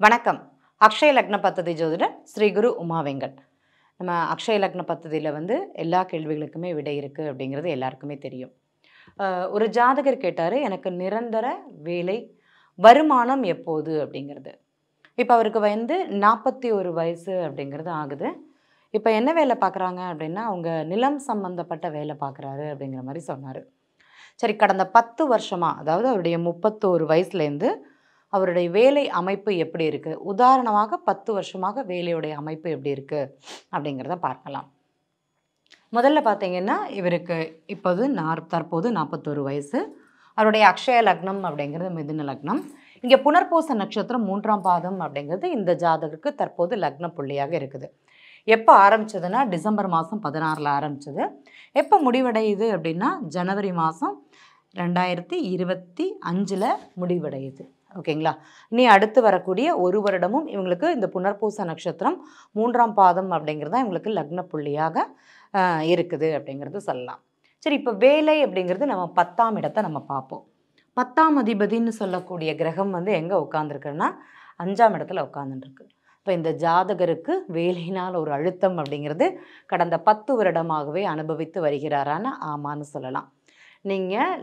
வணக்கம். அக்ஷய லக்ன பத்ததி ஜோதிடர் ஸ்ரீ குரு உமா வெங்கட். நம்ம அக்ஷய லக்ன பத்ததியில் எல்லா கேள்விகளுக்குமே விடை இருக்குது அப்படிங்கிறது எல்லாருக்குமே தெரியும். ஒரு ஜாதகர் கேட்டார், எனக்கு நிரந்தர வேலை வருமானம் எப்போது அப்படிங்கிறது. இப்போ அவருக்கு 41 வயசு அப்படிங்கிறது ஆகுது. இப்போ என்ன வேலை பார்க்குறாங்க அப்படின்னா, அவங்க நிலம் சம்பந்தப்பட்ட வேலை பார்க்குறாரு அப்படிங்கிற மாதிரி சொன்னார். சரி, கடந்த 10 வருஷமாக, அதாவது அவருடைய 31 வயசுலேருந்து அவருடைய வேலை அமைப்பு எப்படி இருக்குது, உதாரணமாக 10 வருஷமாக வேலையுடைய அமைப்பு எப்படி இருக்குது அப்படிங்கிறத பார்க்கலாம். முதல்ல பார்த்தீங்கன்னா, இவருக்கு தற்போது 41 வயசு. அவருடைய அக்ஷய லக்னம் அப்படிங்கிறது மிதுன லக்னம். இங்கே புனர்பூச நட்சத்திரம் 3ஆம் பாதம் அப்படிங்கிறது இந்த ஜாதகருக்கு தற்போது லக்ன புள்ளியாக இருக்குது. எப்போ ஆரம்பிச்சதுன்னா டிசம்பர் மாதம் 16 ஆரம்பிச்சது. எப்போ முடிவடையுது அப்படின்னா ஜனவரி மாதம் 2025 முடிவடையுது. ஓகேங்களா? இனி அடுத்து வரக்கூடிய ஒரு வருடமும் இவங்களுக்கு இந்த புனர்பூச நட்சத்திரம் 3ஆம் பாதம் அப்படிங்கிறது தான் இவங்களுக்கு லக்ன புள்ளியாக இருக்குது அப்படிங்கிறது சொல்லலாம். சரி, இப்போ வேலை அப்படிங்கிறது நம்ம 10ஆம் இடத்தை நம்ம பார்ப்போம். 10ஆம் அதிபதினு சொல்லக்கூடிய கிரகம் எங்கே உட்காந்துருக்குன்னா 5ஆம் இடத்துல உட்காந்துருக்கு. இப்போ இந்த ஜாதகருக்கு வேலையினால் ஒரு அழுத்தம் அப்படிங்கிறது கடந்த 10 வருடமாகவே அனுபவித்து வருகிறாரான்னு ஆமான்னு சொல்லலாம். நீங்கள்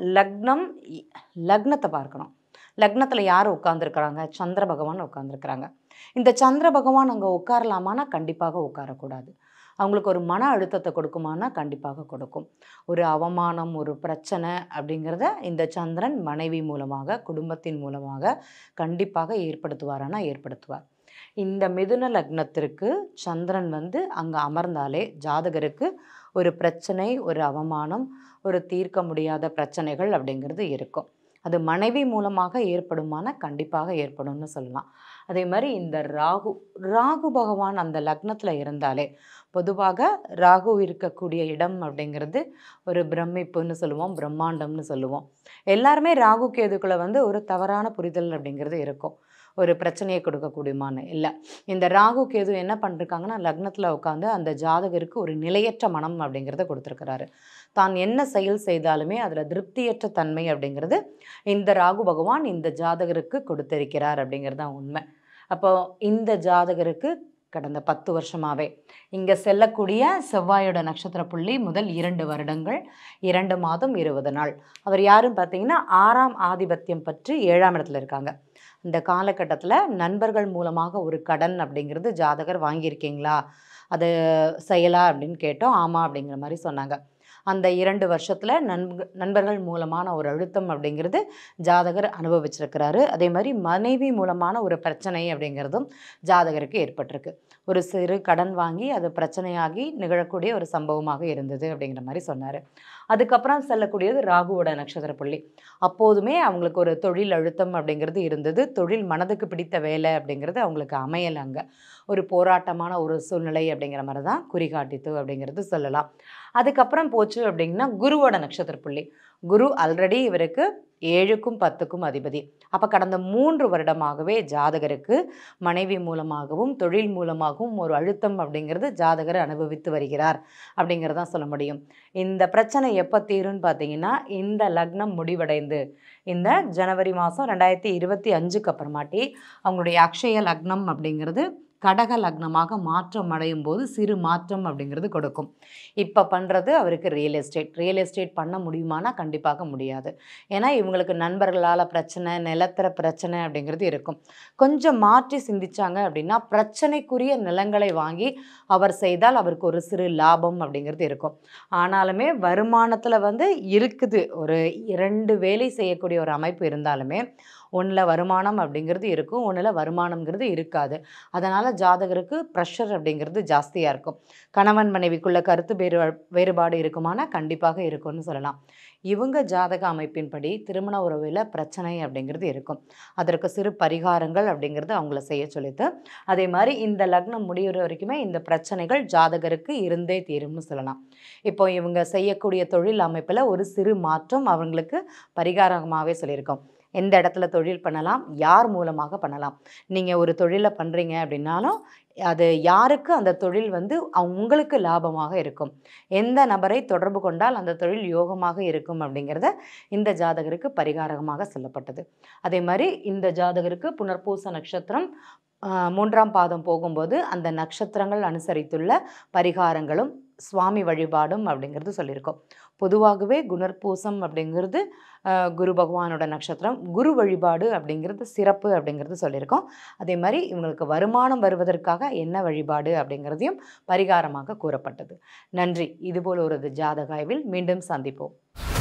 லக்னத்தை பார்க்கணும். லக்னத்தில் யார் உட்காந்துருக்குறாங்க? சந்திர பகவான் உட்காந்துருக்குறாங்க. இந்த சந்திர பகவான் அங்கே உட்காரலாமான்னா கண்டிப்பாக உட்காரக்கூடாது. அவங்களுக்கு ஒரு மன அழுத்தத்தை கொடுக்குமானா கண்டிப்பாக கொடுக்கும். ஒரு அவமானம், ஒரு பிரச்சனை அப்படிங்கிறத இந்த சந்திரன் மனைவி மூலமாக, குடும்பத்தின் மூலமாக கண்டிப்பாக ஏற்படுத்துவாரானா ஏற்படுத்துவார். இந்த மிதுன லக்னத்திற்கு சந்திரன் அங்கே அமர்ந்தாலே ஜாதகருக்கு ஒரு பிரச்சனை, ஒரு அவமானம், ஒரு தீர்க்க முடியாத பிரச்சனைகள் அப்படிங்கிறது இருக்கும். அது மனைவி மூலமாக ஏற்படுமானா கண்டிப்பாக ஏற்படும்னு சொல்லலாம். அதே மாதிரி இந்த ராகு பகவான் அந்த லக்னத்தில் இருந்தாலே, பொதுவாக ராகு இருக்கக்கூடிய இடம் அப்படிங்கிறது ஒரு பிரமிப்புன்னு சொல்லுவோம், பிரம்மாண்டம்னு சொல்லுவோம். எல்லாருமே ராகு கேதுக்குள்ளே ஒரு தவறான புரிதல் அப்படிங்கிறது இருக்கும். ஒரு பிரச்சனையை கொடுக்கக்கூடியமான இல்லை. இந்த ராகு கேது என்ன பண்ணிருக்காங்கன்னா லக்னத்தில் உட்காந்து அந்த ஜாதகருக்கு ஒரு நிலையற்ற மனம் அப்படிங்கிறத கொடுத்துருக்கிறாரு. தான் என்ன செயல் செய்தாலுமே அதில் திருப்தியற்ற தன்மை அப்படிங்கிறது இந்த ராகு பகவான் இந்த ஜாதகருக்கு கொடுத்திருக்கிறார் அப்படிங்கிறது தான் உண்மை. அப்போ இந்த ஜாதகருக்கு கடந்த 10 வருஷமாகவே இங்கே செல்லக்கூடிய செவ்வாயோட நட்சத்திர புள்ளி முதல் 2 வருடங்கள் 2 மாதம் 20 நாள். அவர் யாருன்னு பார்த்தீங்கன்னா 6ஆம் ஆதிபத்தியம் பற்றி 7ஆம் இடத்துல இருக்காங்க. இந்த காலகட்டத்தில் நண்பர்கள் மூலமாக ஒரு கடன் அப்படிங்கிறது ஜாதகர் வாங்கியிருக்கீங்களா, அது செய்யலா அப்படின்னு கேட்டோம். ஆமாம் அப்படிங்கிற மாதிரி சொன்னாங்க. அந்த 2 வருஷத்தில் நண்பர்கள் மூலமான ஒரு அழுத்தம் அப்படிங்கிறது ஜாதகர் அனுபவிச்சிருக்கிறாரு. அதே மாதிரி மனைவி மூலமான ஒரு பிரச்சனை அப்படிங்கிறதும் ஜாதகருக்கு ஏற்பட்டிருக்கு. ஒரு சிறு கடன் வாங்கி அது பிரச்சனையாகி நிகழக்கூடிய ஒரு சம்பவமாக இருந்தது அப்படிங்கிற மாதிரி சொன்னார். அதுக்கப்புறம் செல்லக்கூடியது ராகுவோட நட்சத்திர புள்ளி. அப்போதுமே அவங்களுக்கு ஒரு தொழில் அழுத்தம் அப்படிங்கிறது இருந்தது. தொழில் மனதுக்கு பிடித்த வேலை அப்படிங்கிறது அவங்களுக்கு அமையலைங்க. ஒரு போராட்டமான ஒரு சூழ்நிலை அப்படிங்கிற மாதிரி தான் குறிகாட்டித்து அப்படிங்கிறது சொல்லலாம். அதுக்கப்புறம் போச்சு அப்படின்னா குருவோட நட்சத்திர புள்ளி. குரு ஆல்ரெடி இவருக்கு 7க்கும் 10க்கும் அதிபதி. அப்போ கடந்த 3 வருடமாகவே ஜாதகருக்கு மனைவி மூலமாகவும் தொழில் மூலமாகவும் ஒரு அழுத்தம் அப்படிங்கிறது ஜாதகர் அனுபவித்து வருகிறார் அப்படிங்கிறதான் சொல்ல முடியும். இந்த பிரச்சனை எப்போ தீரும்னு பார்த்தீங்கன்னா இந்த லக்னம் முடிவடைந்து இந்த ஜனவரி மாதம் 2025க்கு அப்புறமாட்டி அவங்களுடைய அக்ஷய லக்னம் அப்படிங்கிறது கடக லக்னமாக மாற்றம் அடையும் போது சிறு மாற்றம் அப்படிங்கிறது கொடுக்கும். இப்போ பண்ணுறது அவருக்கு ரியல் எஸ்டேட் பண்ண முடியுமானா கண்டிப்பாக முடியாது. ஏன்னா இவங்களுக்கு நண்பர்களால் பிரச்சனை, நிலத்தர பிரச்சனை அப்படிங்கிறது இருக்கும். கொஞ்சம் மாற்றி சிந்திச்சாங்க அப்படின்னா பிரச்சனைக்குரிய நிலங்களை வாங்கி அவர் செய்தால் அவருக்கு ஒரு சிறு லாபம் அப்படிங்கிறது இருக்கும். ஆனாலுமே வருமானத்தில் இருக்குது. ஒரு 2 வேலை செய்யக்கூடிய ஒரு அமைப்பு இருந்தாலுமே ஒன்றில் வருமானம் அப்படிங்கிறது இருக்கும், ஒன்றில் வருமானம்ங்கிறது இருக்காது. அதனால் ஜாதகருக்கு ப்ரெஷர் அப்படிங்கிறது ஜாஸ்தியாக இருக்கும். கணவன் மனைவிக்குள்ள கருத்து வேறுபாடு இருக்குமானா கண்டிப்பாக இருக்கும்னு சொல்லலாம். இவங்க ஜாதக அமைப்பின்படி திருமண உறவில் பிரச்சனை அப்படிங்கிறது இருக்கும். அதற்கு சிறு பரிகாரங்கள் அப்படிங்கிறது அவங்கள செய்ய சொல்லிட்டு, அதே மாதிரி இந்த லக்னம் முடிகிற வரைக்குமே இந்த பிரச்சனைகள் ஜாதகருக்கு இருந்தே தீரும்னு சொல்லலாம். இப்போ இவங்க செய்யக்கூடிய தொழில் அமைப்பில் ஒரு சிறு மாற்றம் அவங்களுக்கு பரிகாரமாகவே சொல்லியிருக்கோம். எந்த இடத்துல தொழில் பண்ணலாம், யார் மூலமாக பண்ணலாம். நீங்கள் ஒரு தொழிலை பண்ணுறீங்க அப்படின்னாலும் அது யாருக்கு அந்த தொழில் வந்து உங்களுக்கு லாபமாக இருக்கும், எந்த நபரை தொடர்பு கொண்டால் அந்த தொழில் யோகமாக இருக்கும் அப்படிங்கிறத இந்த ஜாதகருக்கு பரிகாரமாக சொல்லப்பட்டது. அதே மாதிரி இந்த ஜாதகருக்கு புனர்பூச நட்சத்திரம் 3ஆம் பாதம் போகும்போது அந்த நட்சத்திரங்கள் அனுசரித்துள்ள பரிகாரங்களும் சுவாமி வழிபாடும் அப்படிங்கிறது சொல்லியிருக்கோம். பொதுவாகவே குணர்பூசம் அப்படிங்கிறது குரு பகவானோட நட்சத்திரம், குரு வழிபாடு அப்படிங்கிறது சிறப்பு அப்படிங்கிறது சொல்லியிருக்கோம். அதே மாதிரி இவங்களுக்கு வருமானம் வருவதற்காக என்ன வழிபாடு அப்படிங்கிறதையும் பரிகாரமாக கூறப்பட்டது. நன்றி. இதுபோல் ஒரு ஜாதக ஆய்வில் மீண்டும் சந்திப்போம்.